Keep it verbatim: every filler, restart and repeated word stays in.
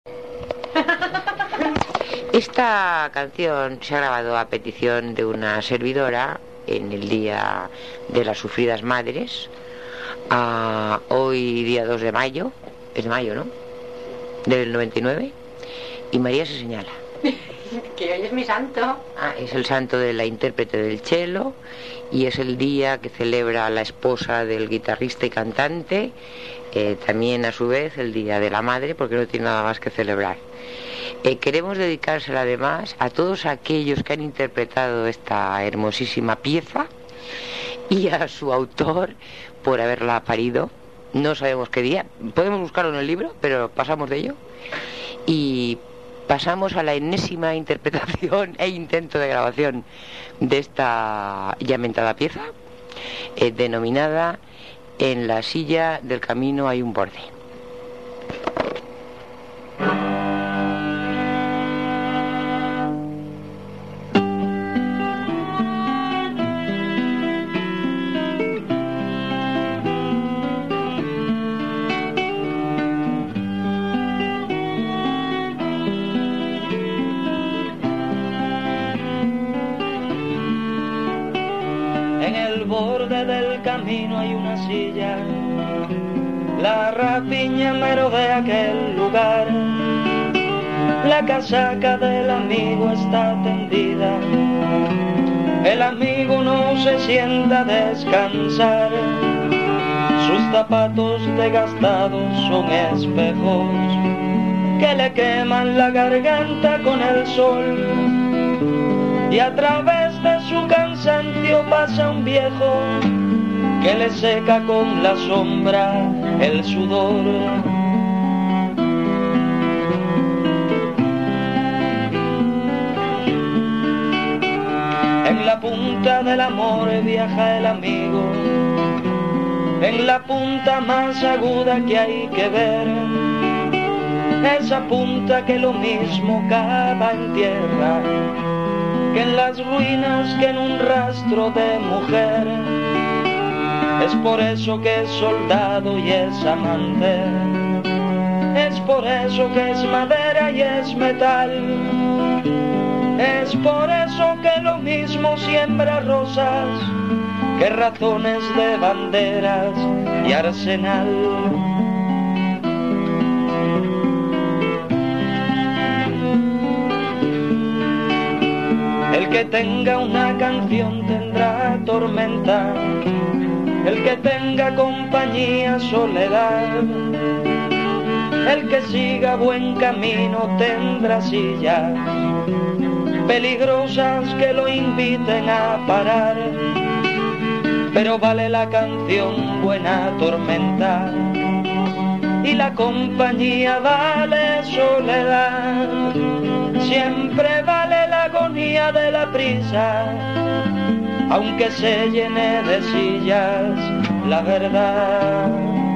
Esta canción se ha grabado a petición de una servidora en el Día de las Sufridas Madres, a hoy día dos de mayo, es de mayo, ¿no? Del noventa y nueve, y María se señala. Que hoy es mi santo. Ah, es el santo de la intérprete del cello y es el día que celebra la esposa del guitarrista y cantante, eh, también a su vez el Día de la Madre, porque no tiene nada más que celebrar. Eh, queremos dedicársela además a todos aquellos que han interpretado esta hermosísima pieza y a su autor por haberla parido. No sabemos qué día, podemos buscarlo en el libro, pero pasamos de ello. Y pasamos a la enésima interpretación e intento de grabación de esta ya mentada pieza, eh, denominada En la silla del camino hay un borde. Del camino hay una silla, la rapiña merodea aquel lugar, la casaca del amigo está tendida, el amigo no se sienta a descansar, sus zapatos desgastados son espejos que le queman la garganta con el sol, y a través de su cansancio pasa un viejo que le seca con la sombra el sudor. En la punta del amor viaja el amigo, en la punta más aguda que hay que ver, esa punta que lo mismo cava en tierra que en las ruinas, que en un rastro de mujer. Es por eso que es soldado y es amante, es por eso que es madera y es metal, es por eso que lo mismo siembra rosas que razones de banderas y arsenal. El que tenga una canción tendrá tormenta, el que tenga compañía soledad, el que siga buen camino tendrá sillas peligrosas que lo inviten a parar, pero vale la canción buena tormenta y la compañía vale soledad, siempre vale la agonía de la prisa, aunque se llene de sillas la verdad.